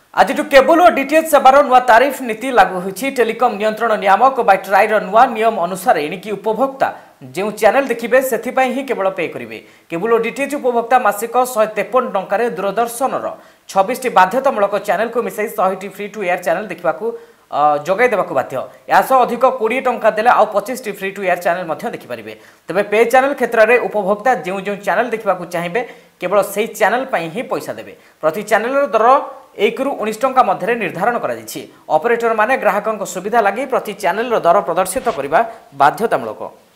आज केबल और डीटीएच सेवार नुआ तारिफ नीति लागू होती टेलीकॉम नियंत्रण नियामक व ट्राइर नुआ नियम अनुसार एणिकी उपभोक्ता जो चैनल देखिए से ही केवल पे करेंगे। केबल और डीटीएच उपभोक्ता मासिक 153 टंकार दूरदर्शन 26 बाध्यतामूलक चैनल को मिसाई 100 फ्री टू एयर चैनल देखा जगै देवाक बाध्य। यासह अधिक 20 टंका देले आउ 25 फ्री टू एयर चैनल देखिपारे। तेज पे चैनल क्षेत्र में उपभोक्ता जो जो चैनल देखा चाहिए केवल से चैनल ही पैसा देवे। प्रति चैनल दर 1 ରୁ 19 टंका मध्य निर्धारण करा ऑपरेटर माने ग्राहकों सुविधा लगी प्रति चैनल दर प्रदर्शित करने बाध्यतामूलक।